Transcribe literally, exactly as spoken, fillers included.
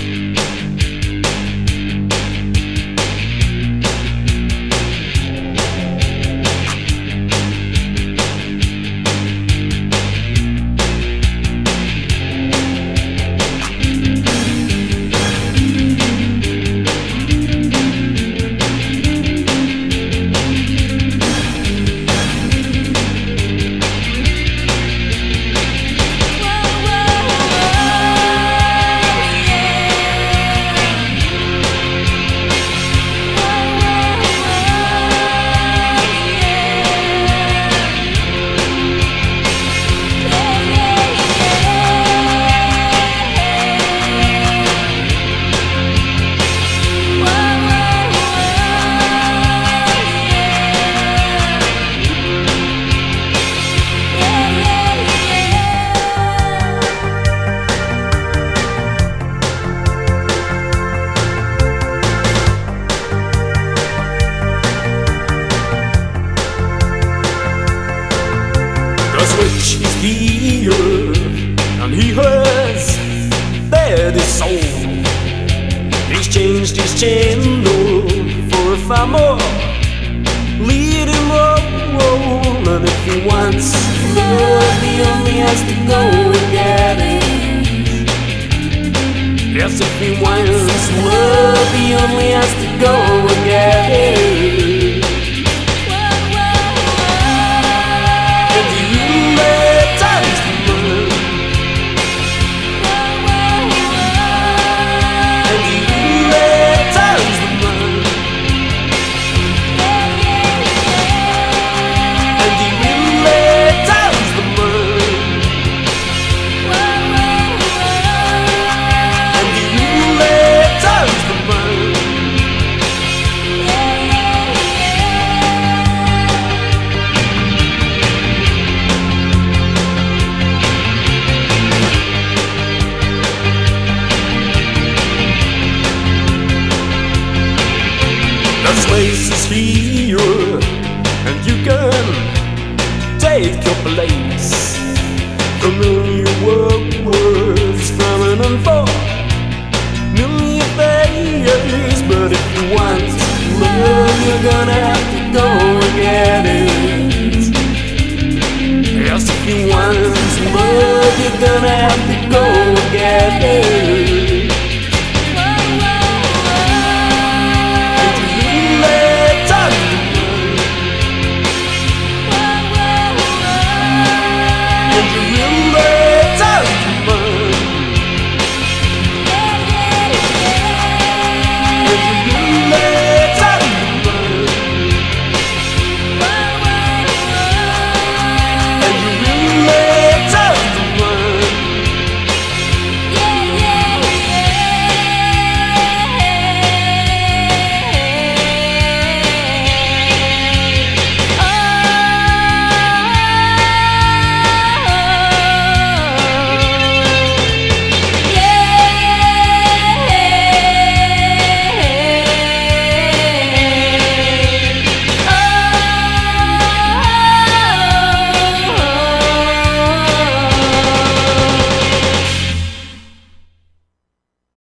The switch is here, and he has bared his soul. He's changed his channel for a far more leading role. And if he wants love, he only has to go and get it. Yes, if he wants love, he only has to go and get it. The place is here, and you can take your place. Familiar words from an unfamiliar face. But if you want love, you're gonna have to go and get it. Yes, if you want love, you're gonna have to go and get it.